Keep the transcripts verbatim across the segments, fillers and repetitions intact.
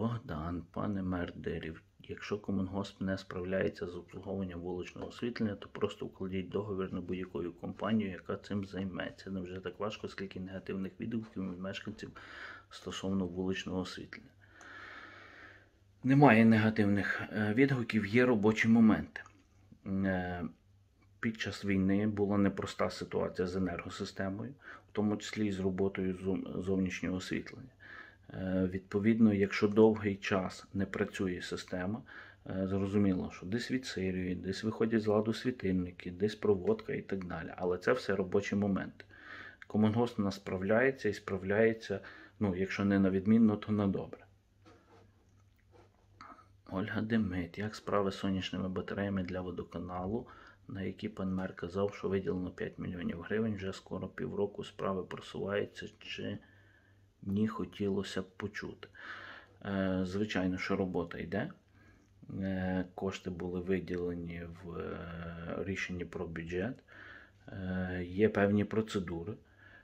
Богдан, пане мер Дирів, якщо Комунгосп не справляється з обслуговуванням вуличного освітлення, то просто укладіть договір на будь-якою компанією, яка цим займеться. Невже так важко, скільки негативних відгуків від мешканців стосовно вуличного освітлення? Немає негативних відгуків, є робочі моменти. Під час війни була непроста ситуація з енергосистемою, в тому числі і з роботою зовнішнього освітлення. Відповідно, якщо довгий час не працює система, зрозуміло, що десь відсирює, десь виходять з ладу світильники, десь проводка і так далі. Але це все робочі моменти. Комунгосп у нас справляється і справляється, ну, якщо не на відмінно, то на добре. Ольга Демит, як справи з сонячними батареями для водоканалу, на які пан мер казав, що виділено п'ять мільйонів гривень, вже скоро півроку справи просуваються, чи ні, хотілося б почути. Звичайно, що робота йде. Кошти були виділені в рішенні про бюджет. Є певні процедури,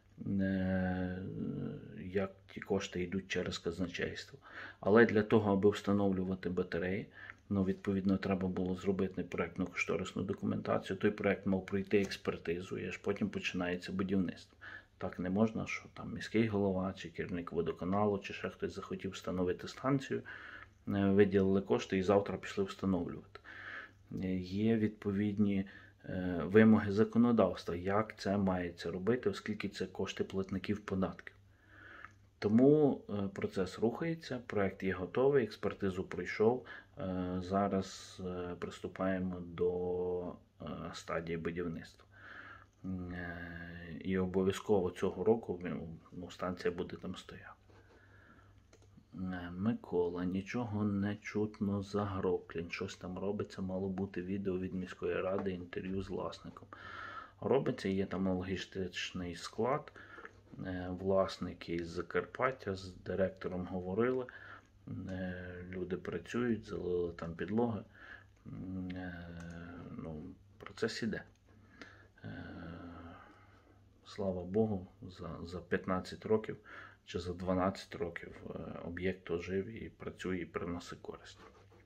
як ті кошти йдуть через казначейство. Але для того, аби встановлювати батареї, ну, відповідно, треба було зробити проєктно-кошторисну документацію. Той проєкт мав пройти експертизу, і аж потім починається будівництво. Так не можна, що там міський голова, чи керівник водоканалу, чи ще хтось захотів встановити станцію, виділили кошти і завтра пішли встановлювати. Є відповідні вимоги законодавства, як це мається робити, оскільки це кошти платників податків. Тому процес рухається, проєкт є готовий, експертизу пройшов. Зараз приступаємо до стадії будівництва. І обов'язково цього року, ну, станція буде там стояти. Микола, нічого не чутно за Гроклін. Щось там робиться, мало бути відео від міської ради, інтерв'ю з власником. Робиться, є там логістичний склад. Власники із Закарпаття з директором говорили. Люди працюють, залили там підлоги. Ну, процес іде. Слава Богу, за, за п'ятнадцять років чи за дванадцять років об'єкт ожив і працює і приносить користь.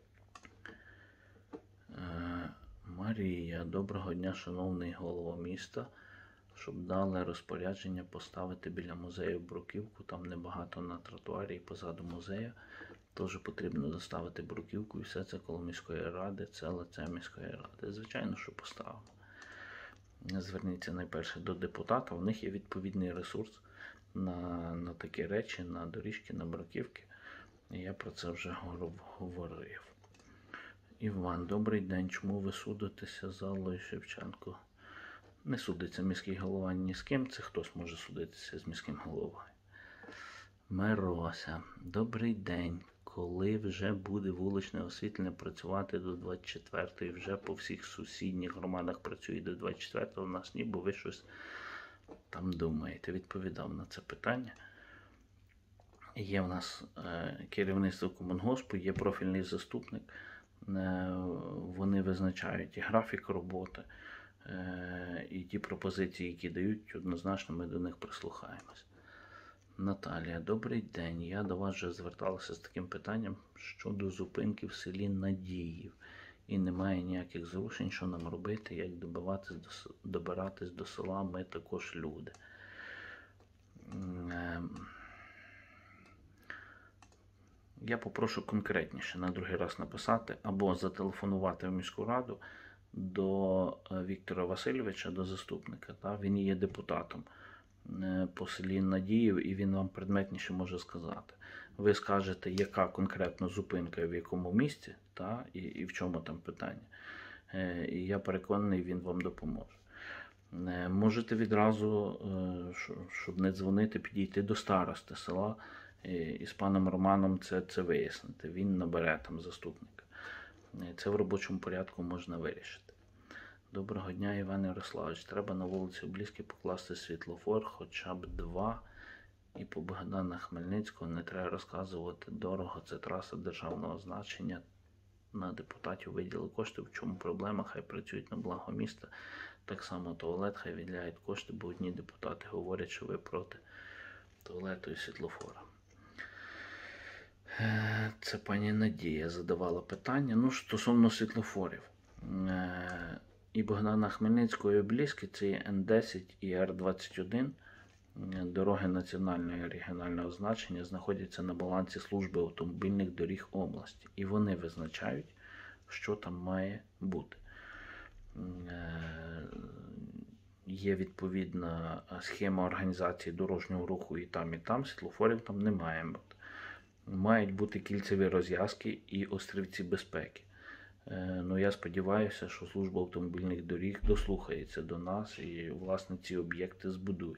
Марія, доброго дня, шановний голова міста. Щоб дали розпорядження поставити біля музею бруківку, там небагато на тротуарі і позаду музею. Теж потрібно доставити бруківку і все це коло міської ради, це лице міської ради. Звичайно, що поставимо. Зверніться найперше до депутата, у них є відповідний ресурс на, на такі речі, на доріжки, на бруківки. Я про це вже говорив. Іван, добрий день. Чому ви судитеся з Аллою Шевченко? Не судиться міський голова ні з ким, це хтось може судитися з міським головою. Мирося, добрий день. Коли вже буде вуличне освітлення працювати до двадцять четвертої, вже по всіх сусідніх громадах працює до двадцять четвертої, у нас ні, бо ви щось там думаєте. Відповідав на це питання. Є в нас е, керівництво Комунгоспу, є профільний заступник. Е, вони визначають і графік роботи, е, і ті пропозиції, які дають, однозначно ми до них прислухаємось. Наталія, добрий день. Я до вас вже зверталася з таким питанням щодо зупинки в селі Надіїв. І немає ніяких зрушень, що нам робити, як добиратись до, добиратись до села, ми також люди. Я попрошу конкретніше на другий раз написати або зателефонувати в міську раду до Віктора Васильовича, до заступника. Та? Він є депутатом по селі Надіїв, і він вам предметніше може сказати. Ви скажете, яка конкретно зупинка, в якому місці, та, і, і в чому там питання. І я переконаний, він вам допоможе. Можете відразу, щоб не дзвонити, підійти до старости села і з паном Романом це, це вияснити. Він набере там заступника. Це в робочому порядку можна вирішити. Доброго дня, Іван Ярославович. Треба на вулиці Облізькій покласти світлофор, хоча б два. І по Богдана Хмельницького не треба розказувати дорого. Це траса державного значення. На депутатів виділи кошти. В чому проблема? Хай працюють на благо міста. Так само туалет, хай виділяють кошти, бо одні депутати говорять, що ви проти туалету і світлофора. Е, Це пані Надія задавала питання. Ну, стосовно світлофорів. Е, І Богдана Хмельницького, і Обліски, це є Н десять і Р двадцять один. Дороги національного і регіонального значення знаходяться на балансі Служби автомобільних доріг області. І вони визначають, що там має бути. Є відповідна схема організації дорожнього руху і там, і там. Світлофорів там не має бути. Мають бути кільцеві розв'язки і острівці безпеки. Ну, я сподіваюся, що Служба автомобільних доріг дослухається до нас і, власне, ці об'єкти збудує.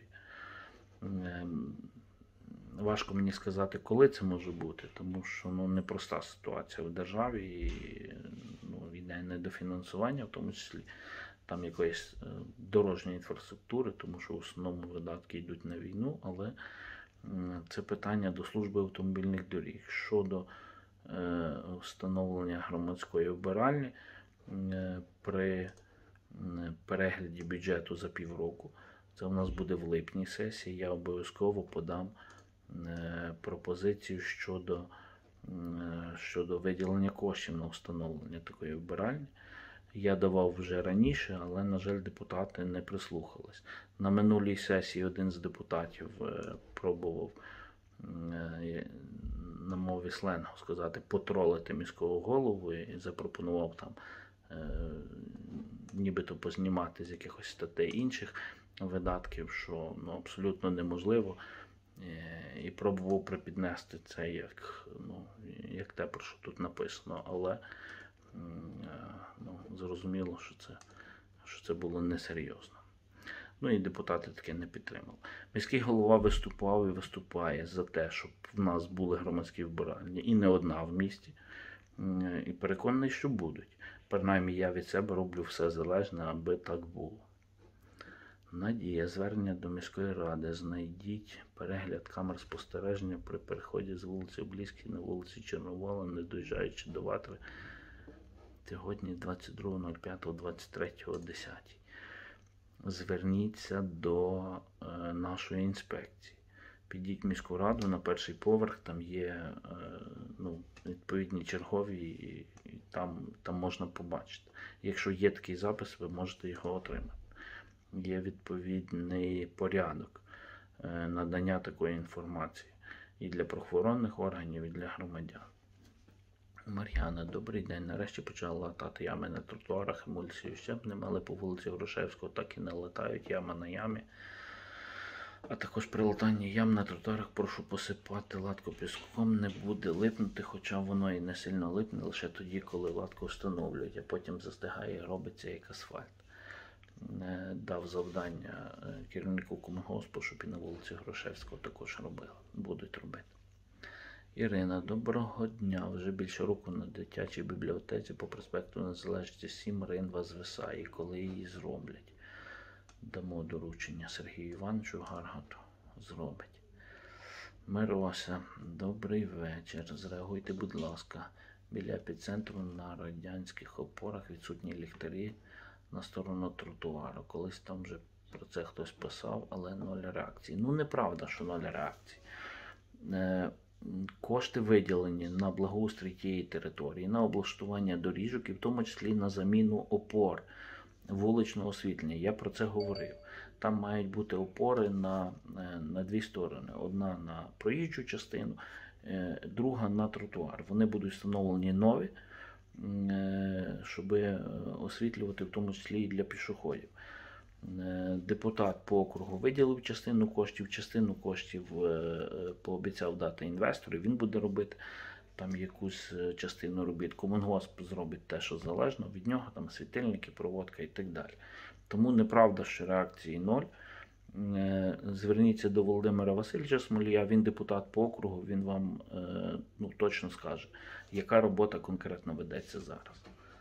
Важко мені сказати, коли це може бути, тому що ну, непроста ситуація в державі, і ну, йде недофінансування, в тому числі там якоїсь дорожньої інфраструктури, тому що в основному видатки йдуть на війну, але це питання до Служби автомобільних доріг. Щодо е, встановлення громадської вбиральні е, при перегляді бюджету за півроку, це у нас буде в липні сесії, я обов'язково подам е, пропозицію щодо, е, щодо виділення коштів на встановлення такої вбиральні. Я давав вже раніше, але, на жаль, депутати не прислухались. На минулій сесії один з депутатів е, пробував е, на мові сленгу сказати, потролити міського голову і запропонував там е, нібито познімати з якихось статей інших видатків, що ну, абсолютно неможливо. Е, і пробував припіднести це як, ну, як те, про що тут написано, але ну, зрозуміло, що це, що це було несерйозно. Ну і депутати таке не підтримали. Міський голова виступав і виступає за те, щоб в нас були громадські вбиральні, і не одна в місті. І переконаний, що будуть. Принаймні я від себе роблю все залежне, аби так було. Надія, звернення до міської ради. Знайдіть перегляд камер спостереження при переході з вулиці Обліській на вулиці Чорновола, не доїжджаючи до Ватри. Сьогодні двадцять другого п'ятого двадцять третього о десятій. Зверніться до е, нашої інспекції. Підіть в міську раду на перший поверх, там є е, ну, відповідні чергові, і, і там, там можна побачити. Якщо є такий запис, ви можете його отримати. Є відповідний порядок е, надання такої інформації і для правоохоронних органів, і для громадян. Мар'яна, добрий день. Нарешті почала латати ями на тротуарах, емульсію щепнем, але по вулиці Грушевського так і не латають яма на ямі. А також при латанні ям на тротуарах прошу посипати латку піском, не буде липнути, хоча воно і не сильно липне, лише тоді, коли латку встановлюють, а потім застигає і робиться як асфальт. Дав завдання керівнику комунгоспу, щоб і на вулиці Грушевського також робили. Будуть робити. Ірина, доброго дня. Вже більше року на дитячій бібліотеці по проспекту Незалежності сім ринва звисає. Коли її зроблять? Дамо доручення Сергію Івановичу Гаргату. Зробить. Мирося, добрий вечір. Зреагуйте, будь ласка. Біля епіцентру на радянських опорах відсутні ліхтарі на сторону тротуару. Колись там вже про це хтось писав, але нуль реакції. Ну, неправда, що нуль реакції. Кошти виділені на благоустрій тієї території, на облаштування доріжок і в тому числі на заміну опор вуличного освітлення. Я про це говорив. Там мають бути опори на, на дві сторони. Одна на проїжджу частину, друга на тротуар. Вони будуть встановлені нові, щоб освітлювати в тому числі і для пішоходів. Депутат по округу виділив частину коштів, частину коштів пообіцяв дати інвестору, він буде робити там якусь частину робіт. Комунгосп зробить те, що залежно від нього, там світильники, проводка і так далі. Тому неправда, що реакції ноль. Зверніться до Володимира Васильовича Смолія, він депутат по округу, він вам ну, точно скаже, яка робота конкретно ведеться зараз.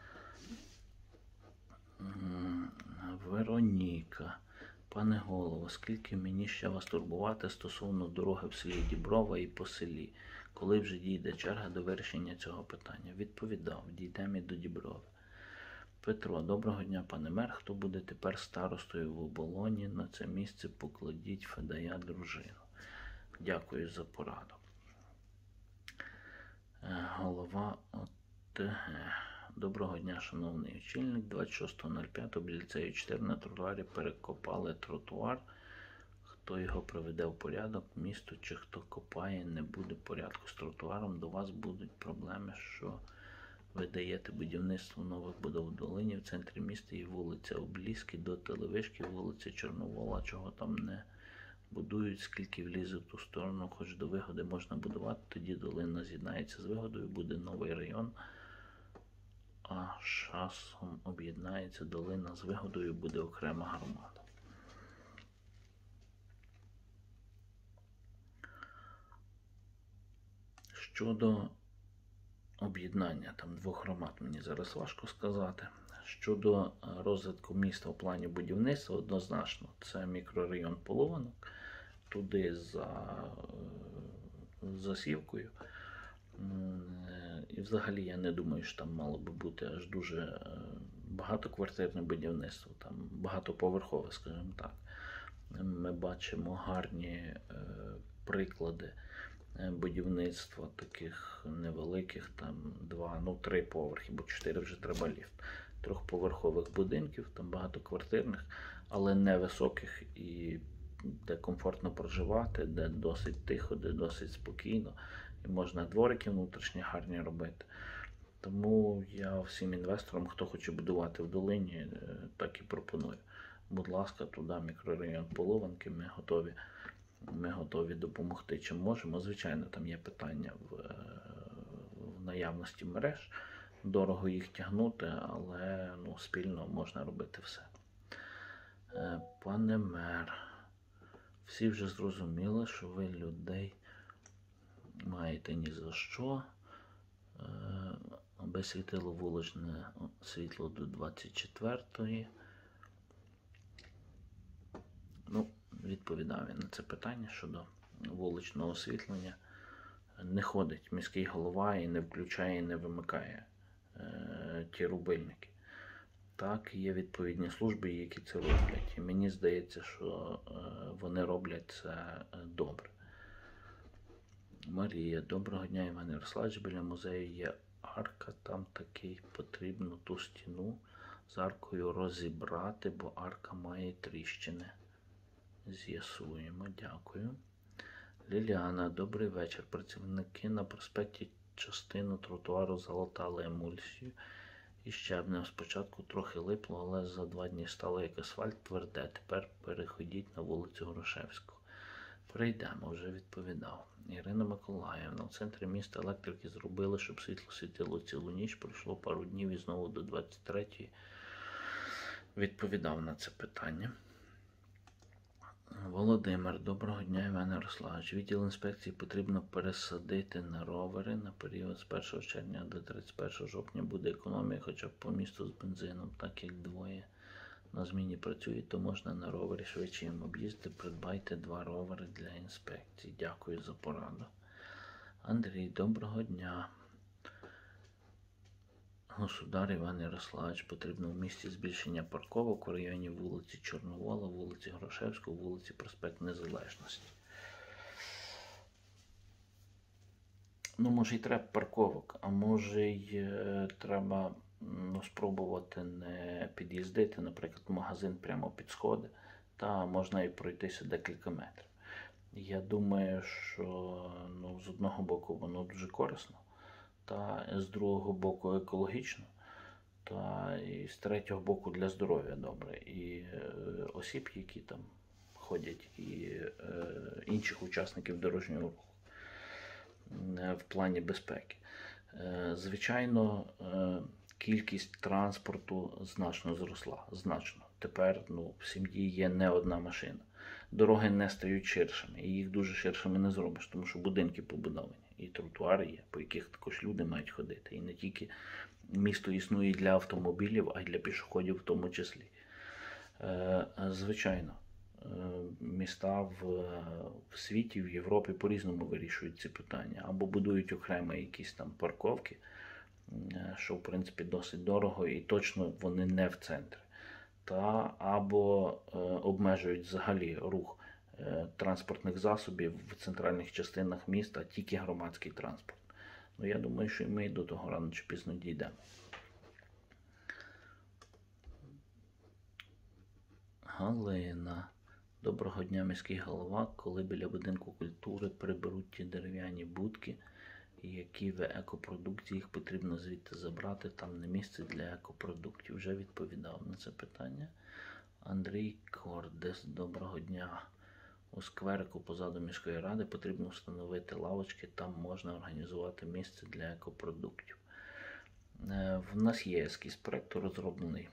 Вероніка, пане голово, скільки мені ще вас турбувати стосовно дороги в селі Діброва і по селі? Коли вже дійде черга до вирішення цього питання? Відповідав, дійдемо і до Діброви. Петро, доброго дня, пане мер. Хто буде тепер старостою в Оболоні? На це місце покладіть Федая дружину. Дякую за пораду. Е, Голова ОТГ. Доброго дня, шановний очільник. двадцять шостого п'ятого біля ліцею чотири на тротуарі перекопали тротуар. Хто його приведе в порядок, місто чи хто копає, не буде порядку з тротуаром. До вас будуть проблеми, що ви даєте будівництво нових будов в долині, в центрі міста і вулиця Облізки до Телевишки, вулиця Чорновола, чого там не будують, скільки влізе в ту сторону, хоч до Вигоди можна будувати, тоді долина з'єднається з Вигодою, буде новий район, а з часом об'єднається долина з Вигодою, буде окрема громада. Щодо об'єднання там двох громад, мені зараз важко сказати. Щодо розвитку міста в плані будівництва, однозначно, це мікрорайон Полованок, туди за засівкою. І взагалі я не думаю, що там мало би бути аж дуже багатоквартирне будівництво, там багатоповерхове, скажімо так. Ми бачимо гарні приклади будівництва таких невеликих, там два, ну три поверхи, бо чотири вже треба ліфт. Трьохповерхових будинків, там багатоквартирних, але невисоких і де комфортно проживати, де досить тихо, де досить спокійно. І можна дворики внутрішні гарні робити. Тому я всім інвесторам, хто хоче будувати в долині, так і пропоную. Будь ласка, туди мікрорайон Полованки, ми готові. Ми готові допомогти, чим можемо. Звичайно, там є питання в, в наявності мереж. Дорого їх тягнути, але ну, спільно можна робити все. Пане мер, всі вже зрозуміли, що ви людей маєте ні за що. Аби світило вуличне світло до двадцять четвертої. Ну, відповідав я на це питання щодо вуличного освітлення. Не ходить міський голова і не включає, і не вимикає е, ті рубильники. Так, є відповідні служби, які це роблять. І мені здається, що е, вони роблять це добре. Марія, доброго дня, Іван Ярославович. Біля музею є арка, там такий потрібно ту стіну з аркою розібрати, бо арка має тріщини. З'ясуємо, дякую. Ліліана, добрий вечір. Працівники на проспекті частину тротуару залатали емульсію і щебнем. Спочатку трохи липло, але за два дні стало як асфальт тверде. Тепер переходіть на вулицю Грушевську. Прийдемо, вже відповідав. Ірина Миколаївна, в центрі міста електрики зробили, щоб світло світило цілу ніч. Пройшло пару днів і знову до двадцять третьої. Відповідав на це питання. Володимир, доброго дня, Іван Ярославович. Відділ інспекції потрібно пересадити на ровери на період з першого червня до тридцять першого жовтня. Буде економія хоча б по місту з бензином, так як двоє на зміні працюють, то можна на ровері швидше їм об'їздити. Придбайте два ровери для інспекції. Дякую за пораду. Андрій, доброго дня. Государ Іван Ярославович, потрібно в місті збільшення парковок у районі вулиці Чорновола, вулиці Грушевського, вулиці Проспект Незалежності. Ну, може, і треба парковок, а може, й е, треба ну, спробувати не під'їздити, наприклад, в магазин прямо під сходи, та можна і пройтися декілька метрів. Я думаю, що ну, з одного боку воно дуже корисно, та з другого боку екологічно, та і з третього боку для здоров'я добре. І е, осіб, які там ходять, і е, інших учасників дорожнього руху е, в плані безпеки. Е, звичайно, е, кількість транспорту значно зросла. Значно. Тепер ну, в сім'ї є не одна машина. Дороги не стають ширшими, і їх дуже ширшими не зробиш, тому що будинки побудовані, і тротуари є, по яких також люди мають ходити. І не тільки місто існує для автомобілів, а й для пішоходів в тому числі. Звичайно, міста в, в світі, в Європі по-різному вирішують ці питання. Або будують окремо якісь там парковки, що в принципі досить дорого, і точно вони не в центрі. Та або е, обмежують взагалі рух е, транспортних засобів в центральних частинах міста, тільки громадський транспорт. Ну, я думаю, що і ми до того рано чи пізно дійдемо. Галина. Доброго дня, міський голова. Коли біля будинку культури приберуть ті дерев'яні будки, які в екопродукції, їх потрібно звідти забрати, там не місце для екопродуктів. Вже відповідав на це питання. Андрій Кордес. Доброго дня. У скверику позаду міської ради потрібно встановити лавочки, там можна організувати місце для екопродуктів. В нас є ескіз проєкту розроблений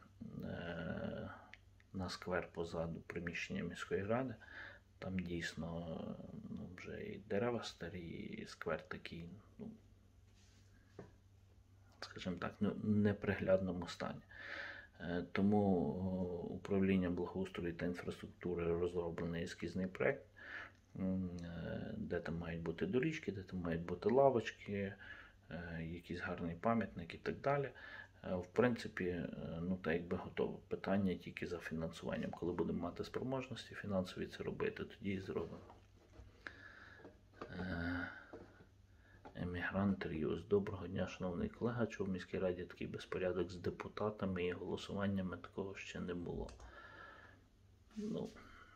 на сквер позаду приміщення міської ради. Там дійсно ну, вже і дерева старі, і сквер такий, ну, скажімо так, ну, неприглядному стані. Тому управління благоустрою та інфраструктури розроблений ескізний проєкт, де там мають бути доріжки, де там мають бути лавочки, якийсь гарний пам'ятник і так далі. В принципі, ну так якби готове. Питання тільки за фінансуванням. Коли будемо мати спроможності фінансові це робити, тоді і зробимо. Емігрант Ріус. Доброго дня, шановний колега. Чого в міській раді такий безпорядок з депутатами і голосуваннями, такого ще не було. Ну,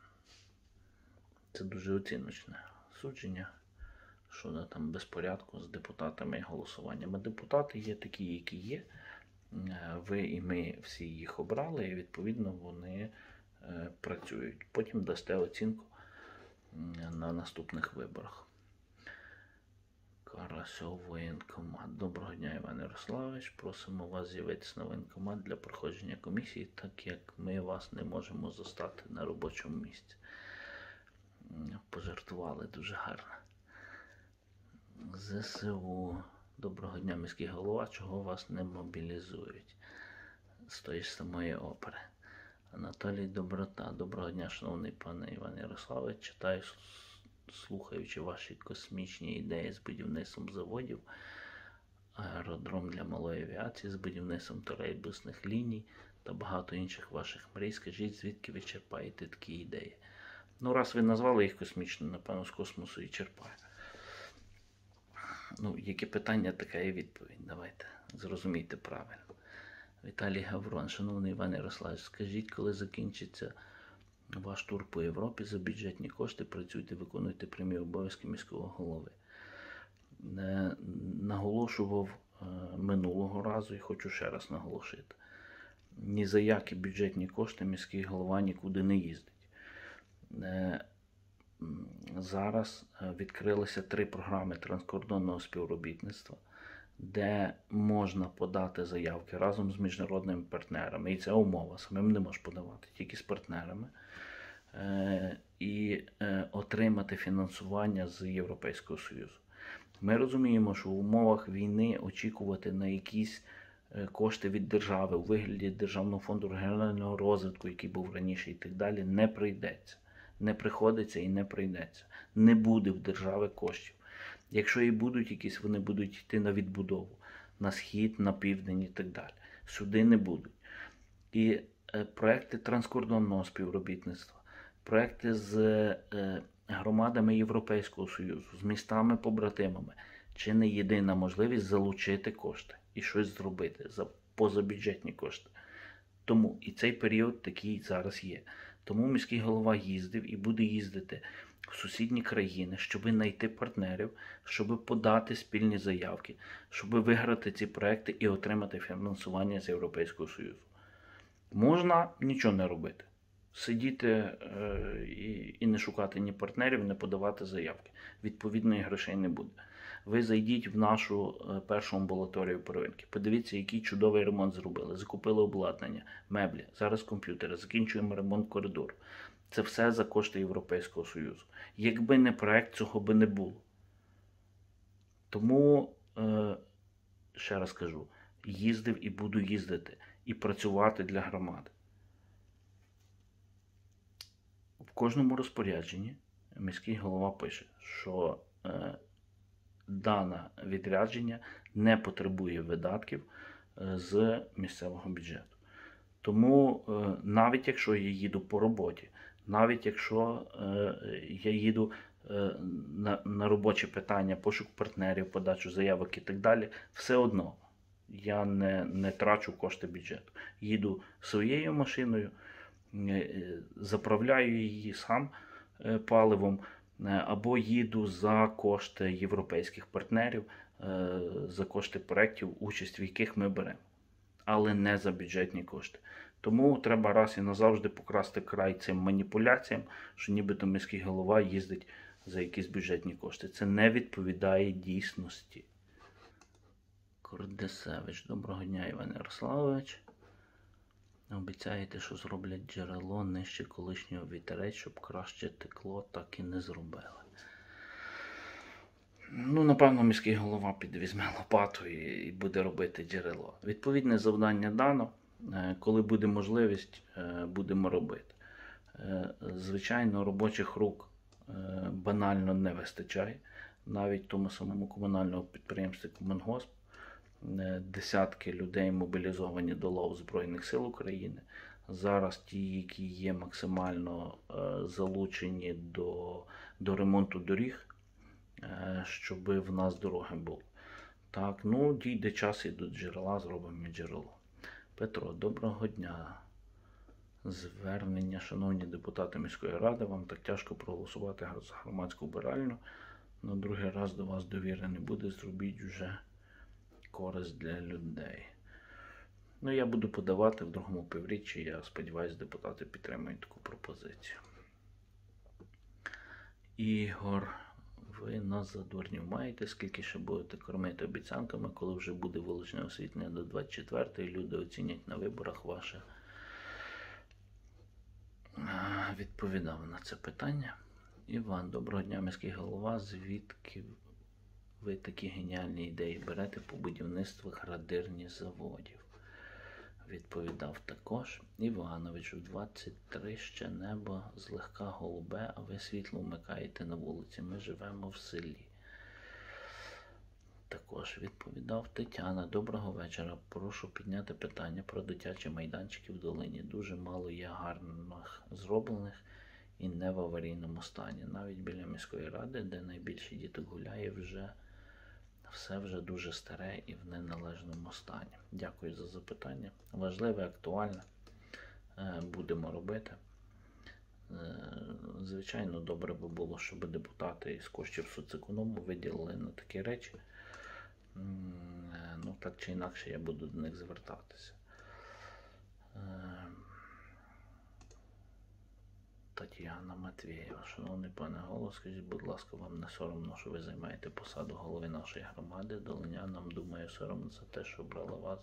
це дуже оціночне судження, що на там безпорядку з депутатами і голосуваннями. Депутати є такі, які є. Ви і ми всі їх обрали, і відповідно вони е, працюють. Потім дасте оцінку на наступних виборах. Карасьов, воєнкомат. Доброго дня, Іван Ярославович. Просимо вас з'явитися на воєнкомат для проходження комісії, так як ми вас не можемо застати на робочому місці. Пожартували дуже гарно. ЗСУ. Доброго дня, міський голова. Чого вас не мобілізують? З тої самої опери. Анатолій Доброта. Доброго дня, шановний пане Іван Ярославович. Читаю, слухаючи ваші космічні ідеї з будівництвом заводів, аеродром для малої авіації, з будівництвом тролейбусних ліній та багато інших ваших мрій. Скажіть, звідки ви черпаєте такі ідеї? Ну, раз ви назвали їх космічними, напевно, з космосу і черпаю. Ну, які питання, така і відповідь. Давайте, зрозумійте правильно. Віталій Гаврон. Шановний Іван Ярославович, скажіть, коли закінчиться ваш тур по Європі, за бюджетні кошти працюйте, виконуйте прямі обов'язки міського голови. Наголошував минулого разу і хочу ще раз наголошити. Ні за які бюджетні кошти міський голова нікуди не їздить. Зараз відкрилися три програми транскордонного співробітництва, де можна подати заявки разом з міжнародними партнерами. І це умова, самим не можеш подавати, тільки з партнерами. І отримати фінансування з Європейського Союзу. Ми розуміємо, що в умовах війни очікувати на якісь кошти від держави у вигляді Державного фонду регіонального розвитку, який був раніше і так далі, не прийдеться. Не приходиться і не прийдеться. Не буде в держави коштів. Якщо і будуть якісь, вони будуть йти на відбудову, на схід, на південь і так далі. Сюди не будуть. І е, проекти транскордонного співробітництва, проекти з е, громадами Європейського Союзу, з містами-побратимами, чи не єдина можливість залучити кошти і щось зробити за позабюджетні кошти. Тому і цей період такий зараз є. Тому міський голова їздив і буде їздити в сусідні країни, щоб знайти партнерів, щоб подати спільні заявки, щоб виграти ці проекти і отримати фінансування з Європейського Союзу. Можна нічого не робити. Сидіти е, і, і не шукати ні партнерів, не подавати заявки. Відповідно, і грошей не буде. Ви зайдіть в нашу е, першу амбулаторію первинки. Подивіться, який чудовий ремонт зробили. Закупили обладнання, меблі, зараз комп'ютери, закінчуємо ремонт коридору. Це все за кошти Європейського Союзу. Якби не проект, цього би не було. Тому, е, ще раз кажу, їздив і буду їздити. І працювати для громади. В кожному розпорядженні міський голова пише, що е, дане відрядження не потребує видатків е, з місцевого бюджету. Тому е, навіть якщо я їду по роботі, навіть якщо е, я їду е, на, на робочі питання, пошук партнерів, подачу заявок і так далі, все одно я не, не трачу кошти бюджету. Їду своєю машиною, е, заправляю її сам е, паливом, е, або їду за кошти європейських партнерів, е, за кошти проєктів, участь в яких ми беремо, але не за бюджетні кошти. Тому треба раз і назавжди покрасти край цим маніпуляціям, що нібито міський голова їздить за якісь бюджетні кошти. Це не відповідає дійсності. Кордесевич. Доброго дня, Іван Ярославович. Обіцяєте, що зроблять джерело нижче колишнього вітерець, щоб краще текло, так і не зробили. Ну, напевно, міський голова підвізьме лопату і буде робити джерело. Відповідне завдання дано. Коли буде можливість, будемо робити. Звичайно, робочих рук банально не вистачає. Навіть в тому самому комунальному підприємстві Комунгосп десятки людей мобілізовані до лав Збройних сил України. Зараз ті, які є максимально залучені до, до ремонту доріг, щоб в нас дороги були. Так, ну, дійде час і до джерела, зробимо джерело. Петро, доброго дня. Звернення, шановні депутати міської ради, вам так тяжко проголосувати за громадську вбиральню. На другий раз до вас довіри не буде, зробіть вже користь для людей. Ну, я буду подавати в другому півріччі, я сподіваюся, депутати підтримують таку пропозицію. Ігор, ви нас за дурнів маєте, скільки ще будете кормити обіцянками, коли вже буде вуличне освітлення до двадцять четвертої, люди оцінять на виборах ваше. Відповідав на це питання. Іван, доброго дня, міський голова. Звідки ви такі геніальні ідеї берете по будівництву градирні заводів? Відповідав також. Іванович, у двадцять три ще небо злегка голубе, а ви світло вмикаєте на вулиці. Ми живемо в селі. Також відповідав Тетяна. Доброго вечора. Прошу підняти питання про дитячі майданчики в долині. Дуже мало є гарних зроблених і не в аварійному стані. Навіть біля міської ради, де найбільше діток гуляє, вже все вже дуже старе і в неналежному стані. Дякую за запитання. Важливе, актуальне. Будемо робити. Звичайно, добре би було, щоб депутати із коштів соцеконому виділили на такі речі. Ну, так чи інакше я буду до них звертатися. Тетяна Матвієва. Шановний пане голово, скажіть, будь ласка, вам не соромно, що ви займаєте посаду голови нашої громади? Долинянам, думаю, соромно за те, що обрали вас.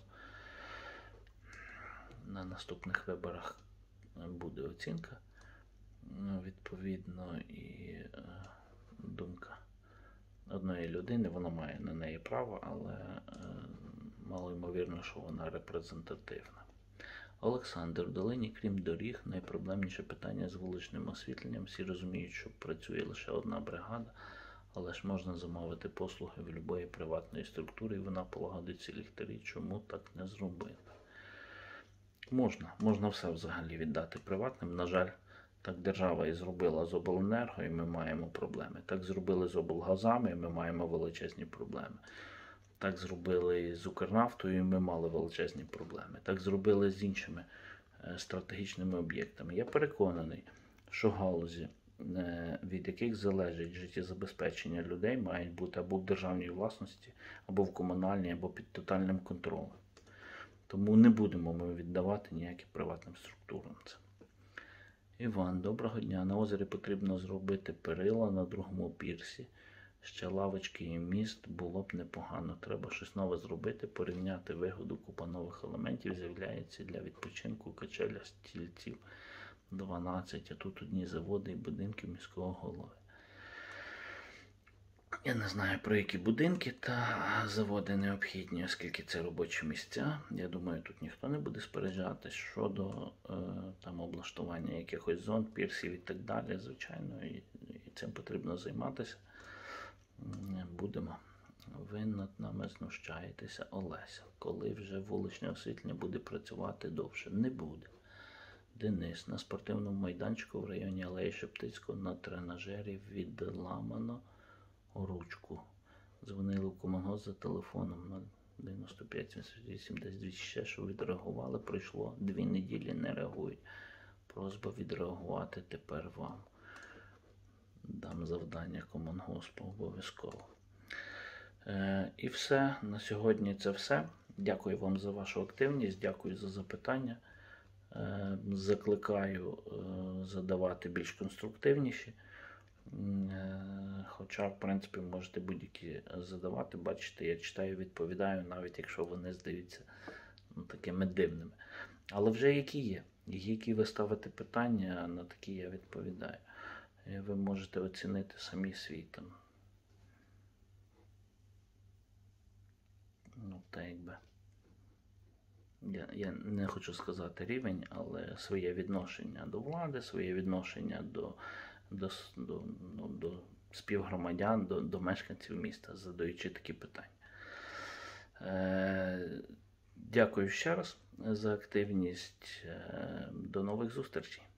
На наступних виборах буде оцінка. Відповідно, і е, думка одної людини, вона має на неї право, але е, мало ймовірно, що вона репрезентативна. Олександр, в долині, крім доріг, найпроблемніше питання з вуличним освітленням. Всі розуміють, що працює лише одна бригада, але ж можна замовити послуги в будь-якої приватної структури, і вона полагодить ці ліхтарі. Чому так не зробити? Можна. Можна все взагалі віддати приватним. На жаль, так держава і зробила з обленерго, і ми маємо проблеми. Так зробили з облгазами, і ми маємо величезні проблеми. Так зробили з Укрнафтою, і ми мали величезні проблеми. Так зробили з іншими стратегічними об'єктами. Я переконаний, що галузі, від яких залежить життєзабезпечення людей, мають бути або в державній власності, або в комунальній, або під тотальним контролем. Тому не будемо ми віддавати ніяким приватним структурам це. Іван, доброго дня. На озері потрібно зробити перила на другому пірсі. Ще лавочки і міст було б непогано. Треба щось нове зробити, порівняти вигоду, купа нових елементів з'являється для відпочинку, качеля, стільців дванадцять, а тут одні заводи і будинки міського голови. Я не знаю, про які будинки та заводи необхідні, оскільки це робочі місця. Я думаю, тут ніхто не буде сперечатись щодо е, там облаштування якихось зон, пірсів і так далі. Звичайно, і, і цим потрібно займатися. Будемо. Ви над нами знущаєтеся, Олеся. Коли вже вуличне освітлення буде працювати довше? Не буде. Денис. На спортивному майданчику в районі Алеї Шептицького на тренажері відламано ручку. Дзвонили в Комунгос за телефоном на дев'яносто п'ять сімдесят вісім десять двісті шість, що відреагували. Пройшло дві неділі, не реагують. Просьба відреагувати тепер вам. Дам завдання Комунгоспу обов'язково. Е, і все. На сьогодні це все. Дякую вам за вашу активність, дякую за запитання. Е, закликаю е, задавати більш конструктивніші. Е, хоча, в принципі, можете будь-які задавати. Бачите, я читаю, відповідаю, навіть якщо вони здаються ну, такими дивними. Але вже які є. Які ви ставите питання, на такі я відповідаю. І ви можете оцінити самі свій там. Ну, так якби. Я, я не хочу сказати рівень, але своє відношення до влади, своє відношення до, до, до, ну, до співгромадян, до, до мешканців міста, задаючи такі питання. Е, дякую ще раз за активність. Е, до нових зустрічей.